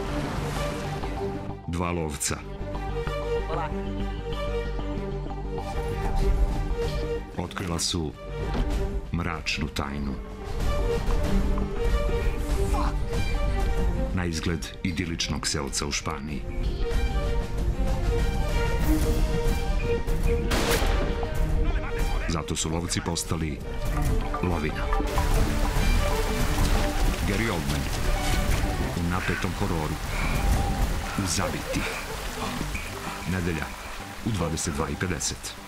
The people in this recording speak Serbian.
Dva lovca. Otkrila su mračnu tajnu. Na izgled idiličnog selca u Španiji. Zato su lovci postali lovina. Gary Oldman u napetom hororu U Zabiti. Nedelja u 22:50.